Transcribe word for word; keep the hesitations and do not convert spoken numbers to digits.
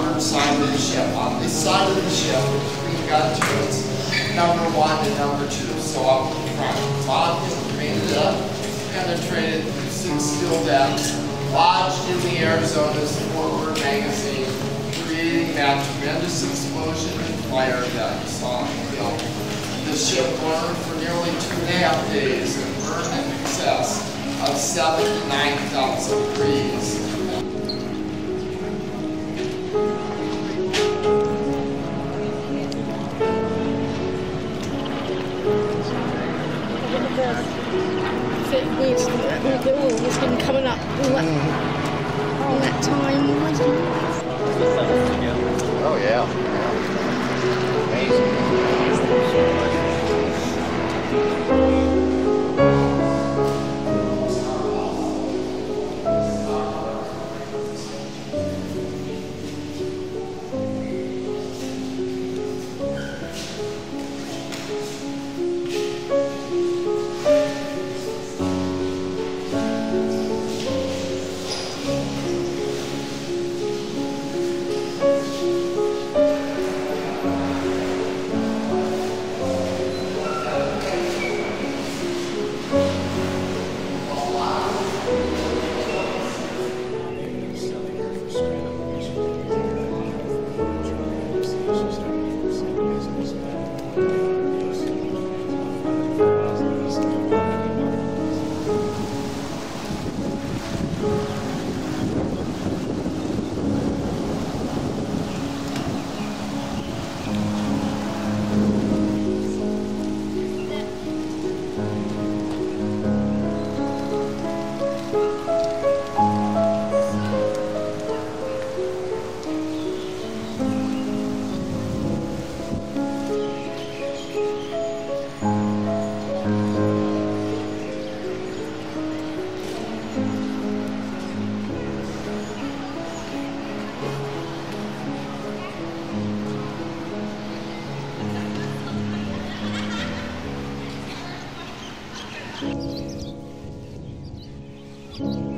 starboard side of the ship. On this side of the ship, we've got turrets, number one and number two. So up in front, bottom painted up, penetrated through six steel decks, lodged in the Arizona's forward magazine, creating that tremendous explosion and fire that you saw on the film. The ship burned for nearly two and a half days and burned in excess of seventy-nine thousand degrees. The oil has been coming up all that, mm. all that time already. Oh yeah. Thank you.